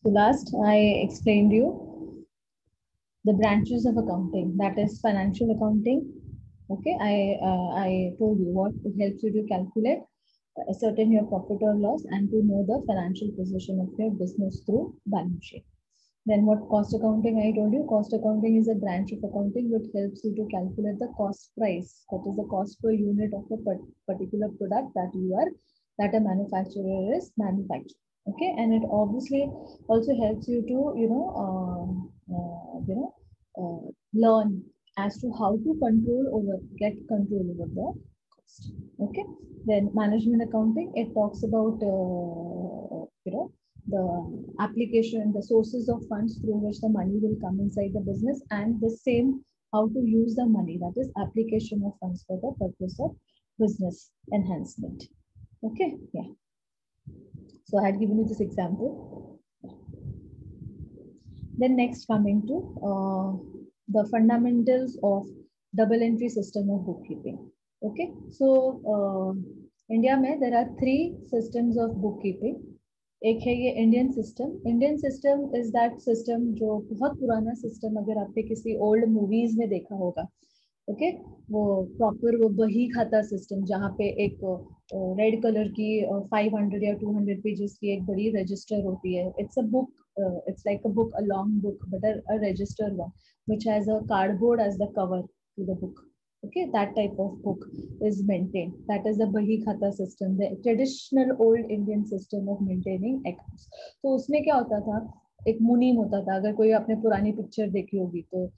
So last I explained you the branches of accounting, that is financial accounting. Okay, I told you what it helps you to calculate, ascertain your profit or loss, and to know the financial position of your business through balance sheet. Then what cost accounting I told you? Cost accounting is a branch of accounting which helps you to calculate the cost price, that is the cost per unit of a particular product that a manufacturer is manufacturing. Okay, and it obviously also helps you to learn as to how to get control over the cost. Okay, then management accounting, it talks about the application, the sources of funds through which the money will come inside the business, and the same how to use the money, that is application of funds for the purpose of business enhancement. Okay, yeah. So I had given you this example. Then next, coming to the fundamentals of double entry system of bookkeeping. Okay, so India में there are three systems of bookkeeping. एक है ये Indian system. Indian system is that system जो बहुत पुराना system, अगर आपने किसी ओल्ड मूवीज में देखा होगा. ओके, वो प्रॉपर वो बही खाता सिस्टम, जहाँ पे एक रेड कलर की 500 या 200 पेजेस की एक बड़ी रजिस्टर होती है. It's a book, it's like a book, a long book, but a register one, which has a cardboard as the cover to the book. Okay, that type of book is maintained. That is the Bahi Khata system, the traditional old Indian system of maintaining accounts. तो उसमें क्या होता था, एक मुनीम होता था. अगर कोई आपने पुरानी पिक्चर देखी होगी तो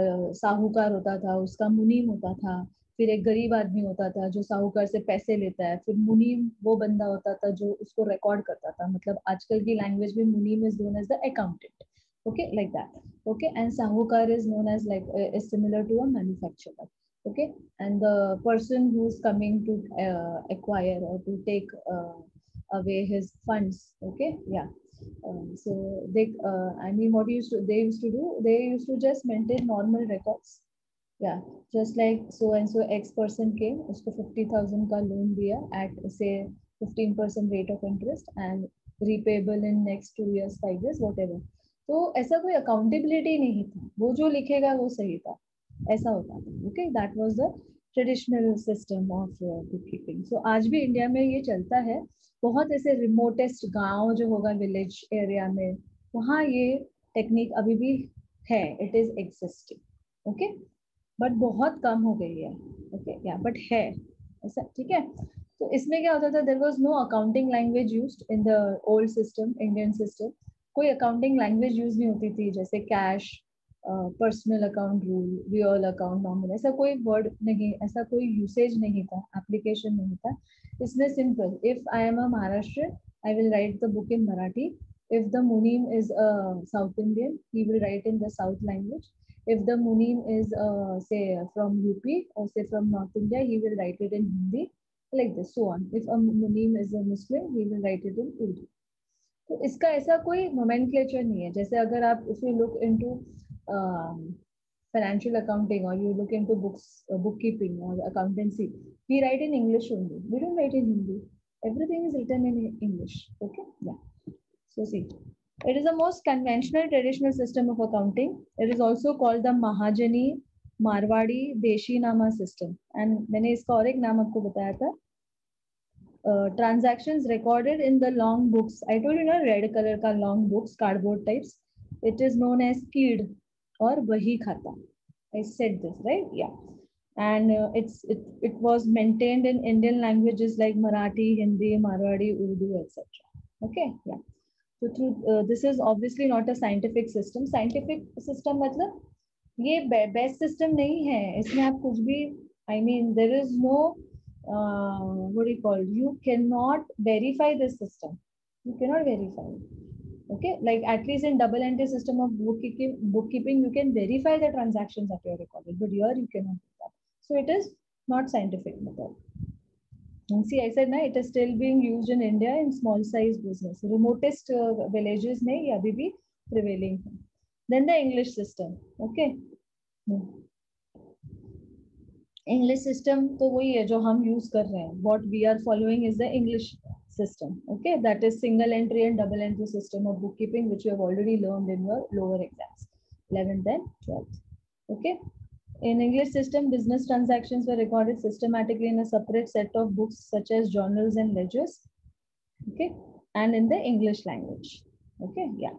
साहूकार होता था, उसका मुनीम होता था. फिर एक गरीब आदमी होता था जो साहूकार से पैसे लेता है. फिर मुनीम वो बंदा होता था जो उसको रिकॉर्ड करता था. मतलब आजकल की लैंग्वेज में munim is known as the accountant. Okay, like that. Okay, and sahukar is known as like is similar to a manufacturer. Okay, and the person who's coming to acquire or to take away his funds. Okay, yeah. So they I mean, what they used to do, they used to just maintain normal records. Yeah, just like so and so X person came, usko 50,000 का loan दिया at say 15% rate of interest and repayable in next 2 years, 5 years, whatever. तो ऐसा कोई accountability नहीं था, वो जो लिखेगा वो सही था, ऐसा होता था. Okay, that was the traditional system of book keeping. So आज भी इंडिया में ये चलता है. बहुत ऐसे रिमोटेस्ट गांव जो होगा विलेज एरिया में, वहाँ ये टेक्निक अभी भी है, it is existing. Okay, but बहुत कम हो गई है. ओके, या बट है ऐसा, ठीक है. तो इसमें क्या होता था, there was no accounting language used in the old system, Indian system. कोई अकाउंटिंग लैंग्वेज यूज नहीं होती थी, जैसे cash, personal account rule, real account normal, ऐसा कोई वर्ड नहीं, ऐसा कोई यूसेज नहीं था, एप्लीकेशन नहीं था. इसमें simple, if I am a Maharashtra, I will write the book in Marathi. If the Munim is a South Indian, he will write in the South language. If the Munim is say from UP or say from North India, he will write it in Hindi, like this, so on. If a Munim is a Muslim, he will write it in Urdu. तो इसका ऐसा कोई nomenclature नहीं है. जैसे अगर आप if you look into financial accounting or you look into bookkeeping or accountancy, we write in English only. We don't write in Hindi. Everything is written in English. Okay, yeah. So see, it is the most conventional traditional system of accounting. It is also called the Mahajani Marwadi Deshi Nama system. And मैंने इसका और एक नाम आपको बताया था. Transactions recorded in the long books. I told you na, red color ka long books, cardboard types. It is known as Keed or Bahi Khata. I said this, right? Yeah. And it was maintained in Indian languages like Marathi, Hindi, Marwadi, Urdu, etc. Okay, yeah. So through this is obviously not a scientific system. Scientific system मतलब ये best system नहीं है. इसमें आप कुछ भी, I mean, there is no what do you call? You cannot verify this system. You cannot verify. Okay, like at least in double entry system of bookkeeping, you can verify the transactions that you are recorded, but here you cannot do that. So it is not scientific method. And see, I said, na, it is still being used in India in small size business. Remotest villages में ये अभी भी prevailing है. Then the English system. Okay. English system तो वही है जो हम use कर रहे हैं. What we are following is the English system. Okay, that is single entry and double entry system of bookkeeping, which you have already learned in your lower exams, 11th and 12th. Okay. In English system, business transactions were recorded systematically in a separate set of books such as journals and ledgers. Okay, and in the English language. Okay, yeah.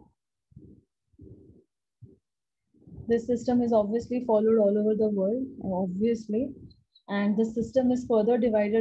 This system is obviously followed all over the world, obviously, and the system is further divided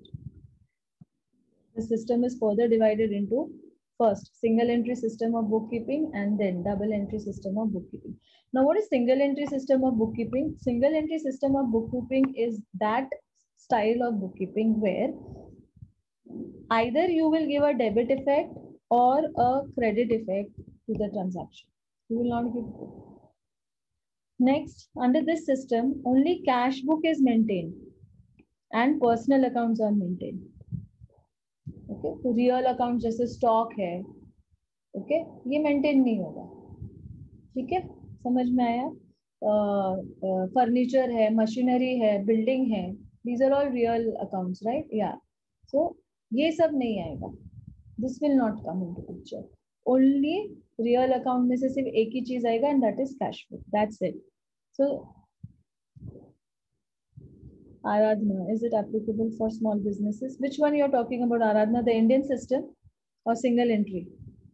into first single entry system of bookkeeping and then double entry system of bookkeeping. Now, what is single entry system of bookkeeping? Single entry system of bookkeeping is that style of bookkeeping where either you will give a debit effect or a credit effect to the transaction. You will not give both. Next, under this system, only cash book is maintained and personal accounts are maintained. Okay, तो real account जैसे stock है, okay, ये maintain नहीं होगा. ठीक है, समझ में आया? Furniture है, machinery है, building है, these are all real accounts, right? Yeah. So ये सब नहीं आएगा. This will not come into picture. Only real account में से सिर्फ एक ही चीज आएगा and that is cash book. That's it. So Aradhana, is it applicable for small businesses? Which one you are talking about, Aradhana? The Indian system or single entry?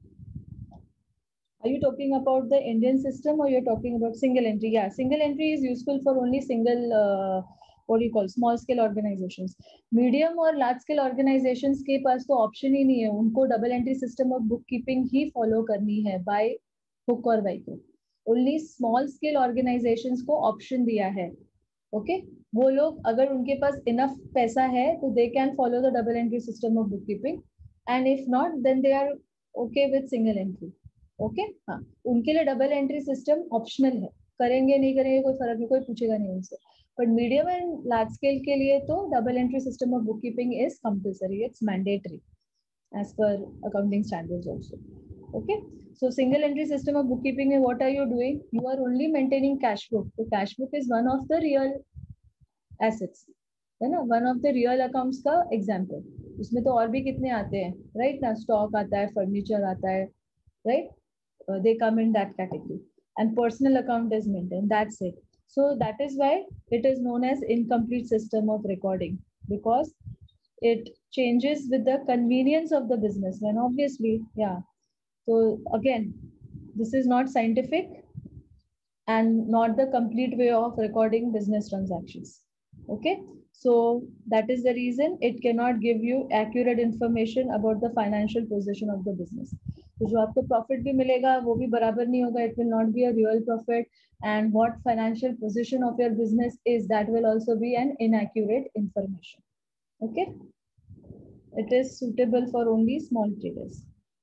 Are you talking about the Indian system or you're talking about single entry? Yeah, single entry is useful for only single, what do you call, small scale organizations. Medium और large scale organizations के पास तो option ही नहीं है, उनको double entry system of bookkeeping he follow करनी है by hook or by crook. Only small scale organizations को option दिया है. Okay, वो लोग अगर उनके पास enough पैसा है तो they can follow the double entry system of bookkeeping, and if not then they are okay with single entry. Okay हाँ, उनके लिए डबल एंट्री सिस्टम ऑप्शनल है, करेंगे नहीं करेंगे कोई फर्क नहीं, कोई पूछेगा नहीं उनसे. But medium and large scale के लिए तो double entry system of book keeping is compulsory, it's mandatory as per accounting standards also. Okay, so single entry system of bookkeeping में what are you doing? You are only maintaining cash book. So cash book is one of the real assets, है ना, one of the real accounts का example. उसमें तो और भी कितने आते हैं, right ना, स्टॉक आता है, फर्नीचर आता है, right? They come in that category, and personal account is maintained. That's it. So that is why it is known as incomplete system of recording, because it changes with the convenience of the businessman, obviously. Yeah. So again, this is not scientific and not the complete way of recording business transactions. Okay, so that is the reason it cannot give you accurate information about the financial position of the business. तो जो आपको profit भी मिलेगा वो भी बराबर नहीं होगा, it will not be a real profit, and what financial position of your business is, that will also be an inaccurate information. Okay, it is suitable for only small traders.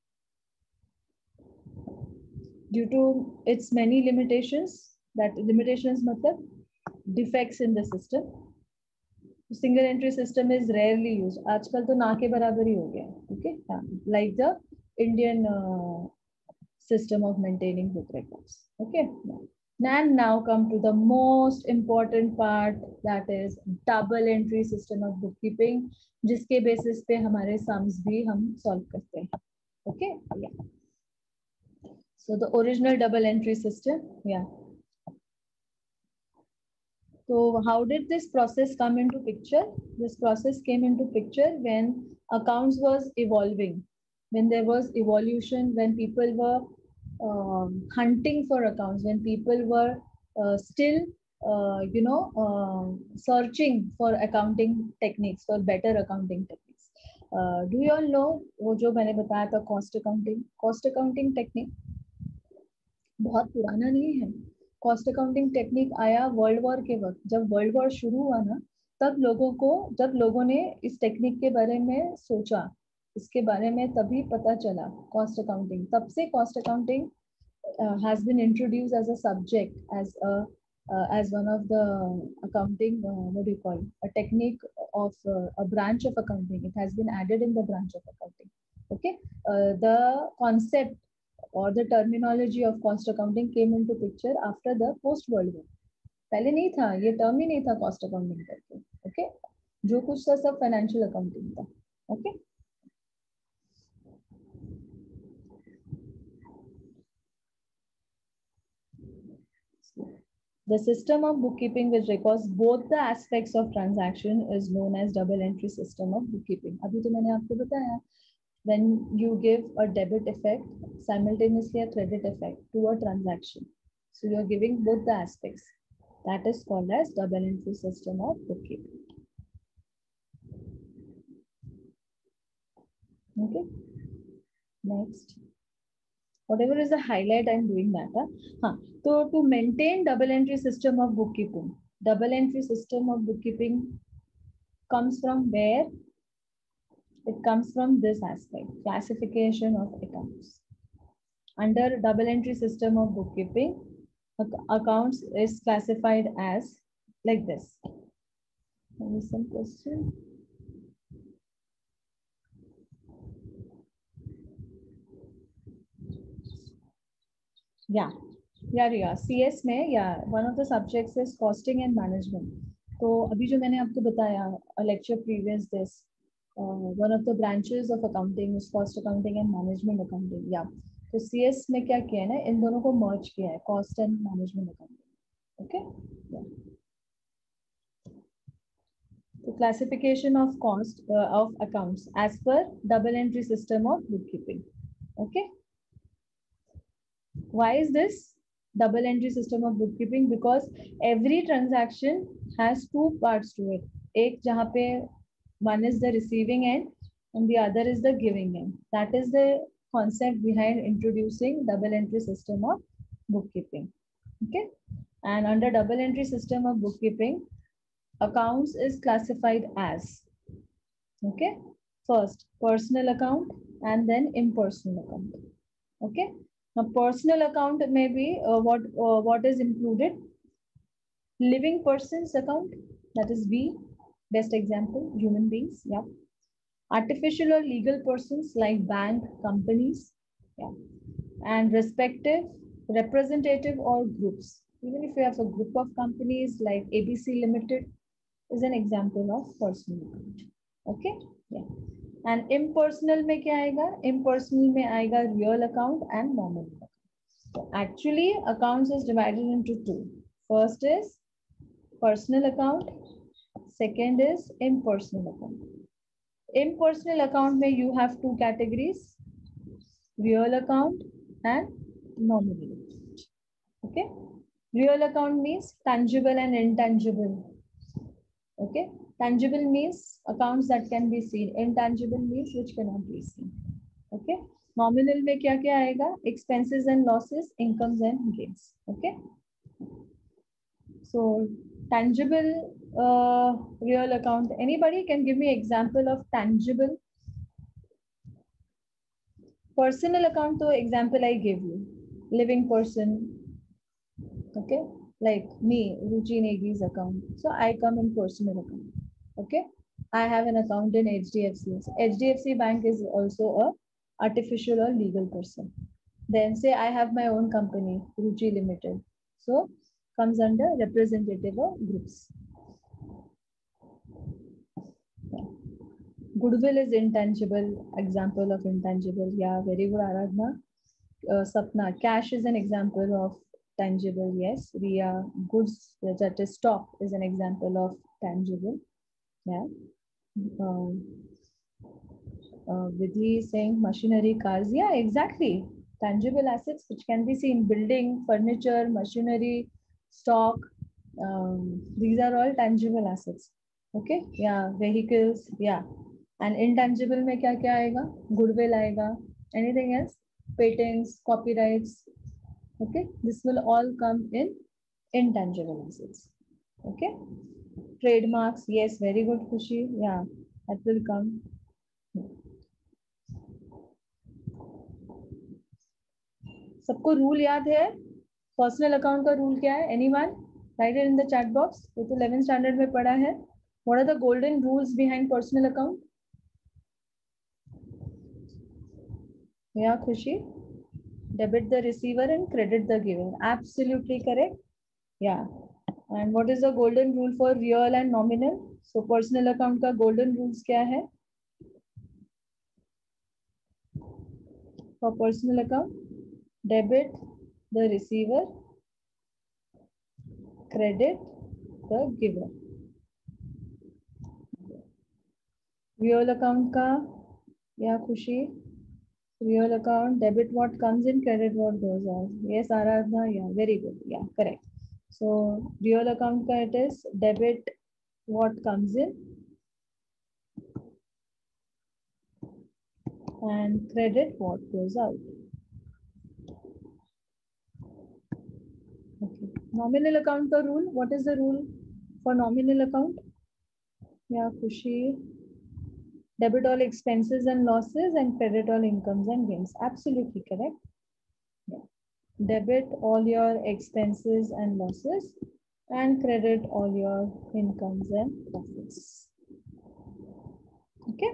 Due to its many limitations, that limitations matlab defects in the system, single entry system is rarely used. आजकल तो ना के बराबर ही हो गया. Okay, like the Indian system of maintaining book records. Okay, and now come to the most important part, that is double entry system of bookkeeping, जिसके basis पे हमारे sums भी हम solve करते हैं. Okay, yeah. So the original double entry system, yeah. So how did this process come into picture? This process came into picture when accounts was evolving, when there was evolution, when people were hunting for accounts, when people were still searching for accounting techniques, for better accounting techniques. Do you all know वो जो मैंने बताया था cost accounting technique बहुत पुराना नहीं है. Cost accounting technique आया वर्ल्ड वॉर के वक्त. जब वर्ल्ड वॉर शुरू हुआ ना, तब जब लोगों ने इस टेक्निक के बारे में सोचा, इसके बारे में तभी पता चला कॉस्ट अकाउंटिंग. तब से cost accounting has been introduced as a subject, as one of the accounting, what do you call, a technique of a branch of accounting. It has been added in the branch of accounting. Okay, the concept or the terminology of cost accounting came into picture after the post world war. पहले नहीं था, ये term ही नहीं था cost accounting करके. Okay, जो कुछ था सब financial accounting था. Okay, The system of bookkeeping which records both the aspects of transaction is known as double entry system of bookkeeping. अभी तो मैंने आपको बताया, when you give a debit effect, simultaneously a credit effect to a transaction. So you are giving both the aspects. That is called as double entry system of bookkeeping. Okay. Next. Whatever is the highlight, I'm doing that. So to maintain double entry system of bookkeeping, double entry system of bookkeeping comes from where? It comes from this aspect, classification of accounts. Under double entry system of bookkeeping, accounts is classified as like this. Maybe some question. Yeah. CS में one of the subjects is costing and management. तो अभी जो मैंने आपको बताया a lecture previous this, one of the branches of accounting is cost accounting and management accounting. Yeah. तो CS में क्या किया है ना, इन दोनों को merge किया है, cost and management accounting. Okay. Yeah. The classification of cost of accounts as per double entry system of bookkeeping. Okay. Why is this double entry system of bookkeeping? Because every transaction has two parts to it. एक जहाँ पे one is the receiving end and the other is the giving end. That is the concept behind introducing double entry system of bookkeeping. Okay. And under double entry system of bookkeeping, accounts is classified as, okay, first personal account and then impersonal account. Okay. Now, personal account may be what is included? Living person's account, that is B. Best example, human beings. Yeah. Artificial or legal persons like bank, companies. Yeah. And respective, representative or groups. Even if you have a group of companies like ABC Limited is an example of personal account. Okay. Yeah. And impersonal में क्या आएगा? Impersonal में आएगा real account and nominal account. So actually, accounts is divided into two. First is personal account. Second is impersonal account. Impersonal account में you have two categories: real account and nominal account. Okay. Real account means tangible and intangible. Okay. Tangible means accounts that can be seen. Intangible means which cannot be seen. Okay. Nominal में क्या क्या आएगा? Expenses and losses, incomes and gains. Okay. So tangible real account. Anybody can give me example of tangible? Personal account to example I gave you. Living person. Okay. Like me, Ruchi Negi's account. So I come in personal account. Okay. I have an account in HDFC. So HDFC Bank is also a artificial or legal person. Then say I have my own company, Ruchi Limited. So comes under representative of groups. Yeah. Goodwill is intangible, example of intangible. Yeah, very good, Aradhana. Sapna, cash is an example of tangible. Yes, Riya, goods, that is stock, is an example of tangible. Yeah. Vidhi is saying machinery, cars. Yeah, exactly. Tangible assets which can be seen: building, furniture, machinery, stock. These are all tangible assets. Okay. Yeah. Vehicles. Yeah. And intangible में क्या क्या आएगा? Goodwill आएगा. Anything else? Patents, copyrights. Okay. This will all come in intangible assets. Okay. Trademarks. Yes. Very good, Khushi. Yeah. That will come. सबको rule याद है? Personal account का rule क्या है? Anyone? Write it in the chat box. ये तो 11th standard में पढ़ा है. What are the golden rules behind personal account? या Khushi? Debit the receiver and credit the giver. Absolutely correct. Yeah. And what is the golden rule for real and nominal? So personal account का golden rules क्या है? For personal account, debit the receiver, credit the giver. Real account का या खुशी? Real account, debit what comes in, credit what goes out. Yes, Aradhana, yeah, very good. Yeah, correct. So real account ka it is debit what comes in and credit what goes out. Okay. Nominal account ka rule. What is the rule for nominal account? Yeah, Khushi. Debit all expenses and losses and credit all incomes and gains. Absolutely correct. Yeah. Debit all your expenses and losses and credit all your incomes and profits. Okay.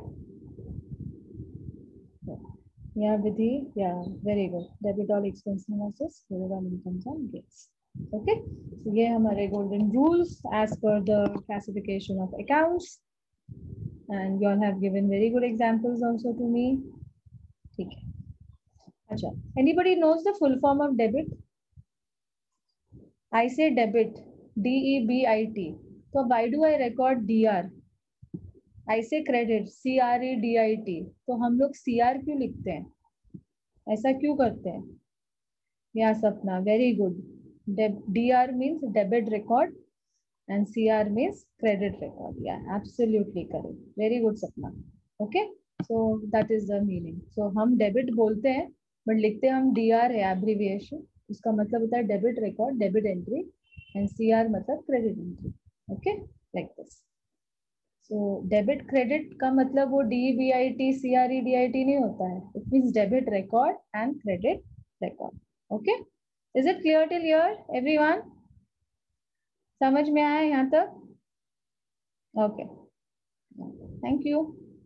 Yeah, Vidhi. Yeah, very good. Debit all expenses and losses, credit all incomes and gains. Okay. So ये हमारे golden rules as per the classification of accounts. And you all have given very good examples also to me. Okay. Achha. Anybody knows the full form of debit? I say debit, D-E-B-I-T. So why do I record DR? I say credit, C-R-E-D-I-T. तो हम लोग CR क्यों लिखते हैं? ऐसा क्यों करते हैं? Yeah, Sapna, very good. DR means debit record and CR means credit record. Yeah, absolutely correct. Very good, Sapna. Okay, so that is the meaning. So हम debit बोलते हैं, but लिखते हम DR है abbreviation. उसका मतलब होता है debit record, debit entry, and CR मतलब credit entry. Okay, like this. So debit credit का मतलब वो DBIT, CRE, DIT नहीं होता है. It means debit record and credit record. Okay, is it clear till here, everyone? समझ में आया यहाँ तक? Okay, thank you.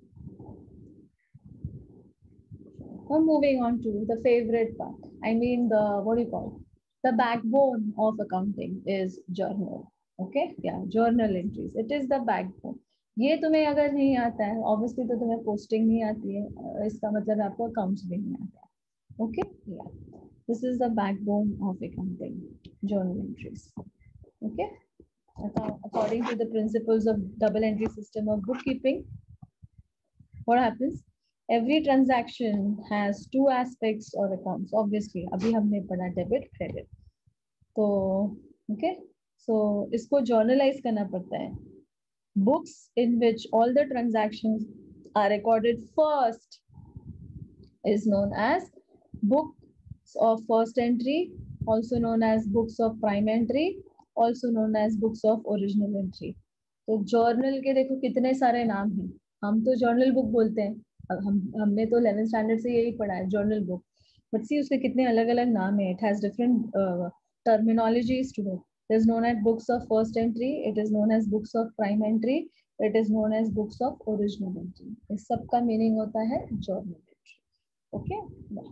Now moving on to the favorite part. I mean the, what do you call it? The backbone of accounting is journal. Okay, yeah, journal entries. It is the backbone. ये तुम्हें अगर नहीं आता है, obviously तो तुम्हें posting नहीं आती है, इसका मतलब आपको accounts भी नहीं आता है. Okay, yeah. This is the backbone of accounting, journal entries. Okay. According to the principles of double entry system of bookkeeping, what happens? Every transaction has two aspects or accounts. Obviously, अभी हमने पढ़ा debit, credit. तो okay, so इसको journalize करना पड़ता है. Books in which all the transactions are recorded first is known as books of first entry, also known as books of prime entry, also known as books of original entry. तो journal के देखो कितने सारे नाम हैं. हम तो journal book बोलते हैं. हमने तो 11th standard से यही पढ़ा है journal book. But see उसके कितने अलग-अलग नाम हैं. It has different terminologies to it. It is known as books of first entry. It is known as books of prime entry. It is known as books of original entry. इस सब का meaning होता है journal entry. Okay. Yeah.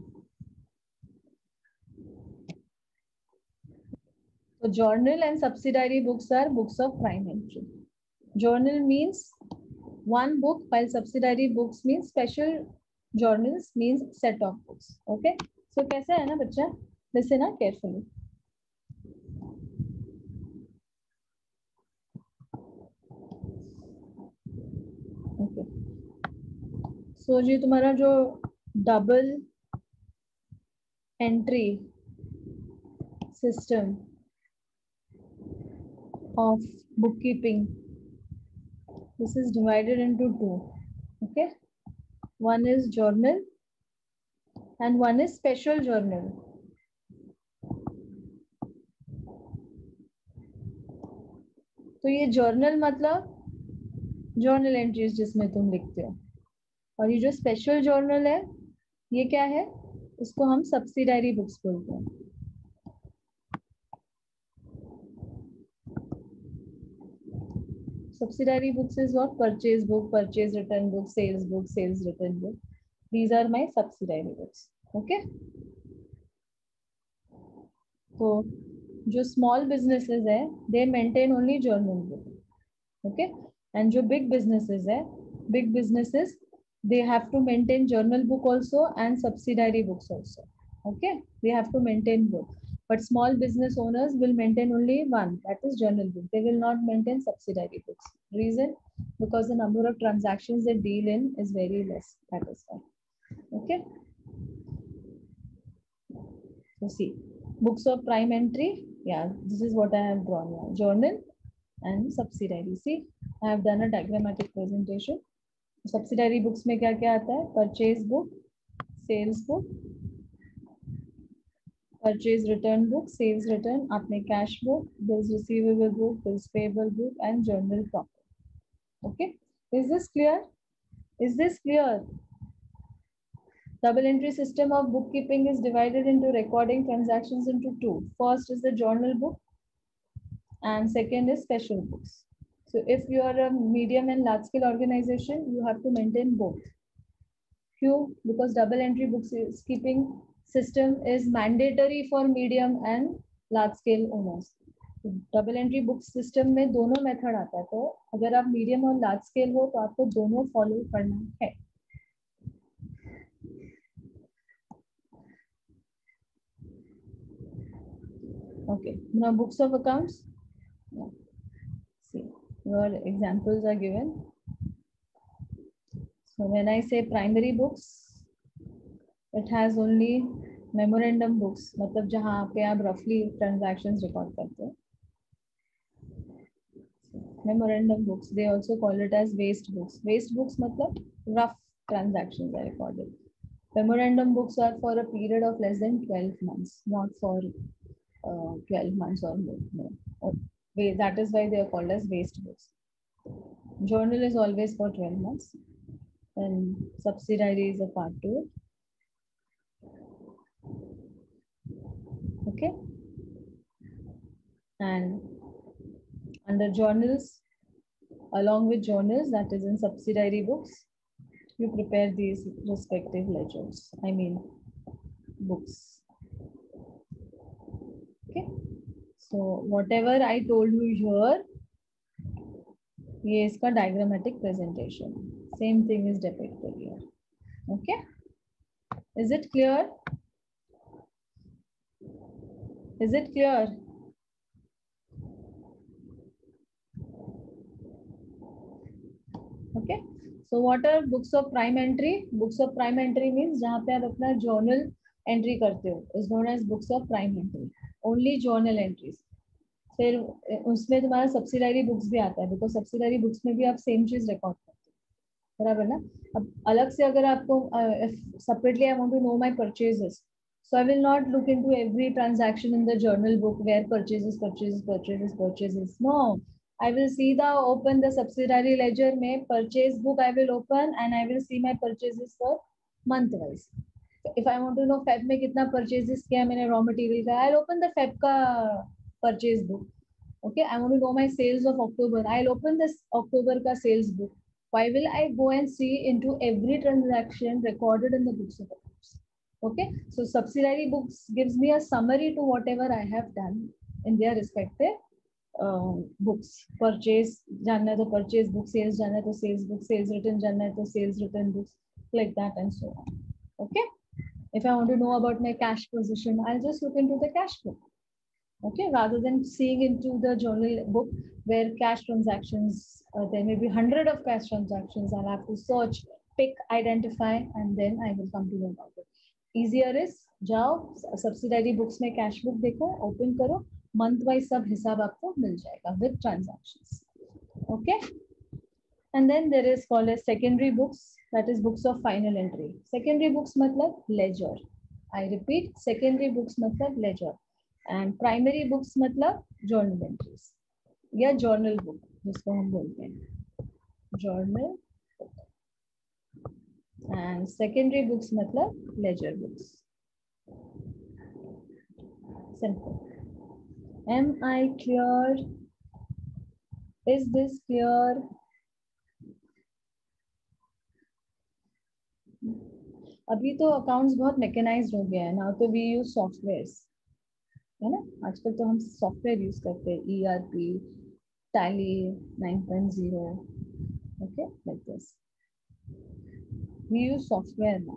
So journal and subsidiary books are books of prime entry. Journal means one book, while subsidiary books means special journals means set of books. Okay. So कैसा है ना बच्चा? Listen ना carefully. Okay. So जी तुम्हारा जो double entry system of bookkeeping, this is divided into two. Okay, one is journal and one is special journal. तो ये journal मतलब journal entries जिसमें तुम लिखते हो, और ये जो special journal है ये क्या है? इसको हम subsidiary books बोलते हैं. Subsidiary books is what? Purchase book, purchase return book, sales return book. These are my subsidiary books. Okay. So, जो small businesses है, they maintain only journal book. Okay. And जो big businesses है, big businesses they have to maintain journal book also and subsidiary books also. Okay, they have to maintain both. But small business owners will maintain only one, that is journal book. They will not maintain subsidiary books. Reason? Because the number of transactions they deal in is very less. That is why. Okay. So see, books of prime entry. Yeah, this is what I have drawn here. Journal and subsidiary. See, I have done a diagrammatic presentation. Subsidiary books में क्या क्या आता है? Purchase book, sales book, purchase return book, sales return, आपने cash book, bills receivable book, bills payable book, and journal profit. Okay, is this clear? Is this clear? Double entry system of bookkeeping is divided into recording transactions into two. First is the journal book, and second is special books. So if you are a medium and large scale organization, you have to maintain both. Few, because double entry bookkeeping system is mandatory for medium and large scale owners. Double entry book system में दोनों method आता है, तो अगर आप medium और large scale हो तो आपको दोनों फॉलो करना है. Okay, now books of accounts. See, your examples are given. So when I say primary books, it has only memorandum books, मतलब जहाँ पे आप roughly transactions record करते हो. Memorandum books, they also call it as waste books. Waste books मतलब rough transactions are recorded. Memorandum books are for a period of less than 12 months, not for 12 months or more. No. That is why they are called as waste books. Journal is always for 12 months. And subsidiary is a part to it. Okay. And under journals, along with journals, that is in subsidiary books, you prepare these respective ledgers. I mean, books. Okay. So whatever I told you here, ये इसका diagrammatic presentation. Same thing is depicted here. Okay. Is it clear? Is it clear? Okay. So what are books of prime entry? Books of prime entry means जहाँ पे आप अपना journal entry करते हो is known as books of prime entry. Only journal entries. फिर उसमें तुम्हारा subsidiary books भी आता है, because subsidiary books में भी आप same चीज record करते हो, बराबर ना? अब अलग से अगर आपको separately I want to know my purchases, so I will not look into every transaction in the journal book where purchases. No, I will see open the subsidiary ledger में purchase book I will open and I will see my purchases for month wise. If I want to know Feb में कितना purchases किया मैंने raw material का, I'll open the Feb का purchase book. Okay, I want to know my sales of October, I'll open this October का sales book. Why will I go and see into every transaction recorded in the books of accounts? Okay, so subsidiary books gives me a summary to whatever I have done in their respective books. Purchase जानना है तो purchase book, sales जानना है तो sales book, sales return जानना है तो sales return books, like that and so on. Okay, if I want to know about my cash position, I'll just look into the cash book. Okay, rather than seeing into the journal book where cash transactions, there may be 100 of cash transactions. I'll have to search, pick, identify, and then I will come to know about it. Easier is जाओ subsidiary books में cash book देखो, open करो, month wise सब हिसाब आपको मिल जाएगा with transactions. Okay, and then there is called as secondary books, that is books of final entry. Secondary books मतलब ledger. I repeat, secondary books मतलब ledger. And primary books मतलब journal entries या journal book जिसको हम बोलते हैं journal book. And secondary books मतलब ledger books. Simple. Am I clear? Is this clear? अभी तो accounts बहुत mechanized हो गया है. Now तो we use softwares. है ना, आजकल तो हम सॉफ्टवेयर यूज करते हैं, ERP, Tally 9.0. Okay, like this. We use software now.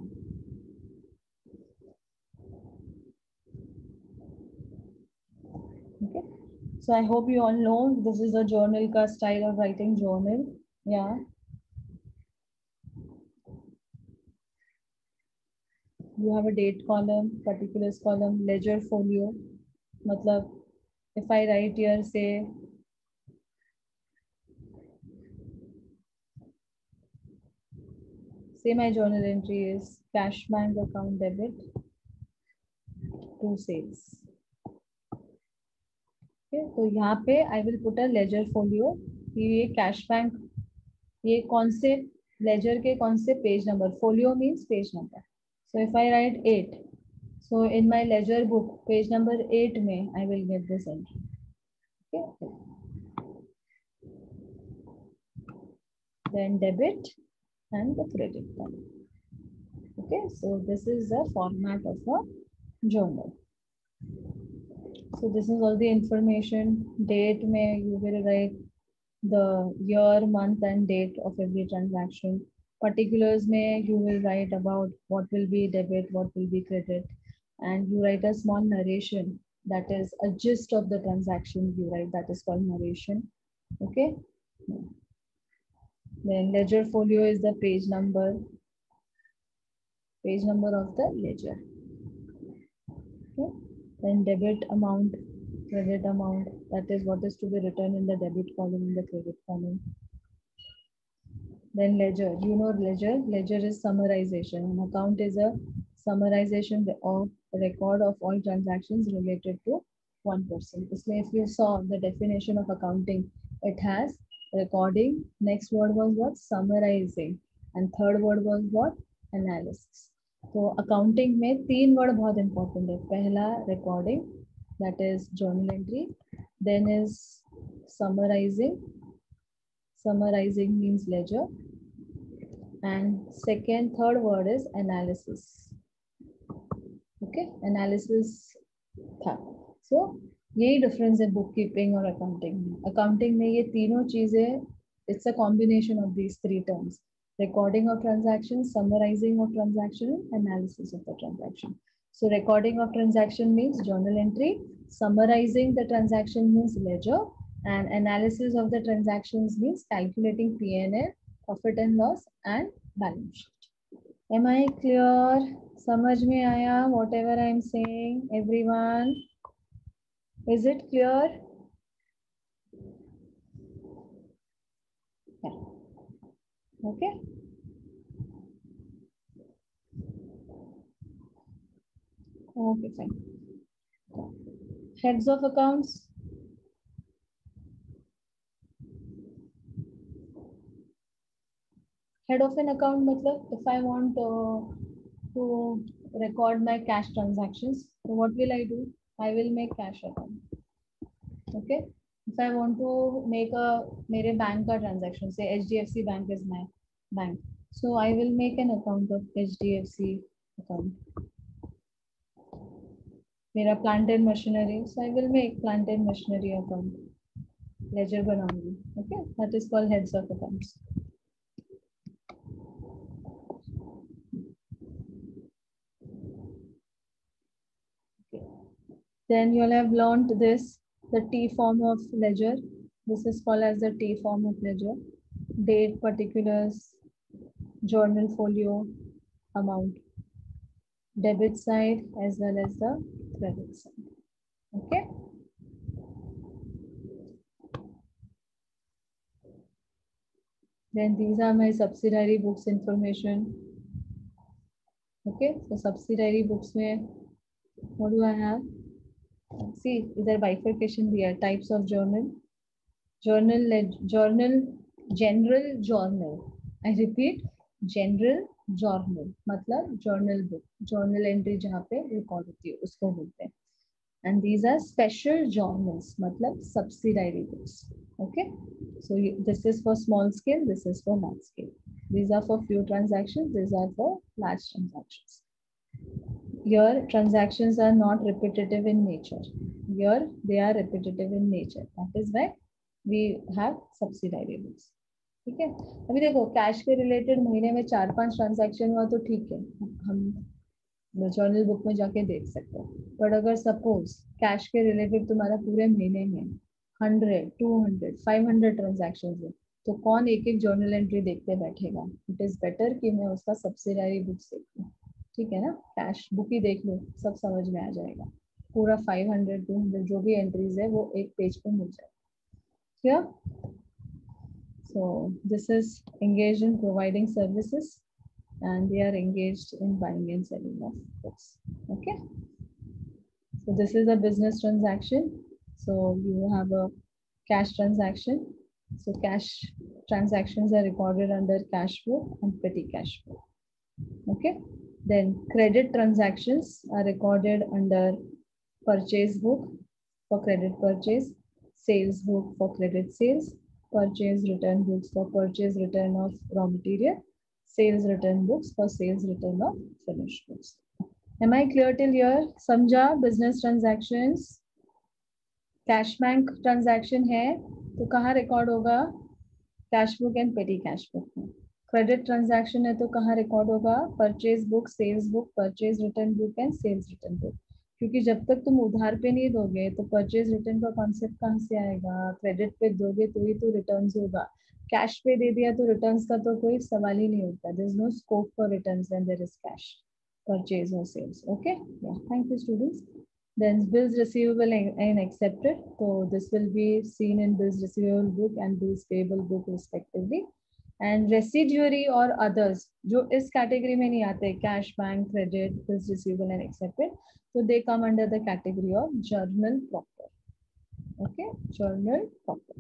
Okay. So I hope you all know this is a journal ka style of writing journal. Yeah. You have a date column, particulars column, ledger folio. Matlab, if I write here, say my journal entry is cash bank account debit to sales. Okay, तो यहाँ पे I will put a ledger folio. ये cash bank, ये कौन से ledger के कौन से page number? Folio means page number. So if I write 8, so in my ledger book, page number 8 में I will get this entry. Okay. Then debit and the credit column. Okay, so this is the format of a journal. So this is all the information. Date may you will write the year, month, and date of every transaction. Particulars may you will write about what will be debit, what will be credit, and you write a small narration, that is a gist of the transaction you write, that is called narration. Okay. Then ledger folio is the page number of the ledger. Okay. Then debit amount, credit amount, that is what is to be written in the debit column, in the credit column. Then ledger, you know ledger is summarization. An account is a summarization of record of all transactions related to one person. So if you saw the definition of accounting, it has recording, next word was what? Summarizing, and third word was what? Analysis. तो accounting में 3 word बहुत important है. पहला recording, that is journal entry. Then is summarizing. Summarizing means ledger. And third word is analysis. Okay, analysis था. So यही difference है bookkeeping और accounting में. Accounting में ये तीनों चीजें, it's a combination of these 3 terms. Recording of transactions, summarizing of transaction, analysis of the transaction. So recording of transaction means journal entry, summarizing the transaction means ledger, and analysis of the transactions means calculating P&L, profit and loss, and balance sheet. Am I clear? समझ में आया whatever I am saying, everyone? Is it clear? Yeah. Okay. Okay, fine. Heads of accounts. Head of an account matlab, if I want to record my cash transactions, so what will I do? I will make cash account. Okay. If I want to make a मेरे bank का transaction, say HDFC Bank is my bank, so I will make an account of HDFC account. मेरा plant and machinery, so I will make plant and machinery account. Ledger बनाऊंगी. Okay, that is called heads of accounts. Okay. Then you'll have learned this, the T form of ledger. This is called as the T form of ledger. Date, particulars, journal folio, amount. Debit side as well as the credit side. Okay. Then these are my subsidiary books information. Okay, so subsidiary books में what do I have? See, either bifurcation here, types of journal, journal, general journal. I repeat, general journal, मतलब journal book, journal entry जहाँ पे record होती है उसको बोलते हैं. And these are special journals, matlab subsidiary books. Okay, so this is for small scale, this is for large scale. These are for few transactions, these are for large transactions. Your transactions are not repetitive in nature. Here they are repetitive in nature. That is why we have subsidiary books. ठीक है, अभी देखो cash के related महीने में 4-5 transaction हुआ तो ठीक है, हम जर्नल बुक में जाके देख सकते हो। बट अगर सपोज कैश के रिलेटेड तुम्हारा पूरे महीने में 100, 200, 500 ट्रांजैक्शन है, तो कौन एक एक जर्नल एंट्री देखते बैठेगा? इट इज बेटर कि मैं उसका सब्सिडारी बुक्स देखूं, ठीक है ना, कैश बुक ही देख लो, सब समझ में आ जाएगा। पूरा 500, 200 जो भी एंट्रीज है वो एक पेज पे मिल जाएगा। क्या? So this is engaged in providing services, and they are engaged in buying and selling of goods. Okay. So this is a business transaction. So you have a cash transaction. So cash transactions are recorded under cash flow and petty cash flow. Okay. Then credit transactions are recorded under purchase book for credit purchase, sales book for credit sales, purchase return books for purchase return of raw material, sales return books for sales return of finished goods. Am I clear till here? समझा? business transactions, cash bank transaction है तो कहाँ record होगा? Cash book and petty cash book में. Credit transaction है तो कहाँ record होगा? Purchase book, sales book, purchase return book and sales return book. क्योंकि जब तक तुम उधार पे नहीं दोगे तो परचेज रिटर्न का कॉन्सेप्ट कहाँ से आएगा? क्रेडिट पे दोगे तो ही तो रिटर्न्स होगा, कैश पे दे दिया तो रिटर्न्स का तो कोई सवाल ही नहीं होता. There is no scope for returns when there is cash purchase or sales. Okay, yeah, thank you students. Then bills receivable and accepted, so this will be seen in bills receivable book and bills payable book respectively. And residuary or others जो इस category में नहीं आते, cash, bank, credit, bills receivable and accepted, so they come under the category of journal proper. Okay, journal proper.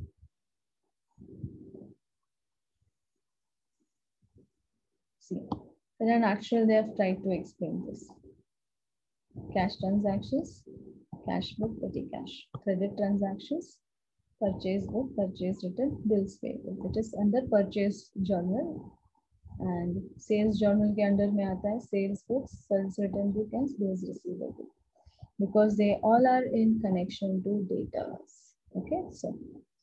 See, in a nutshell they have tried to explain this. Cash transactions, cash book, petty cash, credit transactions, purchase book, purchase return, bills payable. It is under purchase journal, and sales journal के under में आता है sales book, sales return book and bills receivable book, because they all are in connection to data. Okay, so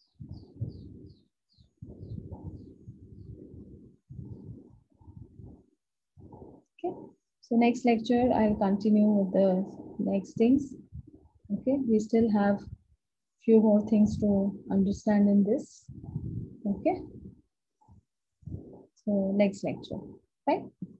okay, so next lecture I'll continue with the next things. Okay, we still have few more things to understand in this. Okay, so next lecture, right?